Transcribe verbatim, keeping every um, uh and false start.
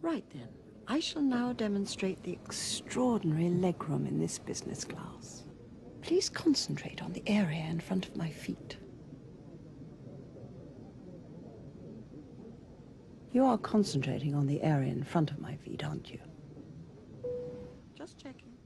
Right then, I shall now demonstrate the extraordinary legroom in this business class. Please concentrate on the area in front of my feet. You are concentrating on the area in front of my feet, aren't you? Just checking.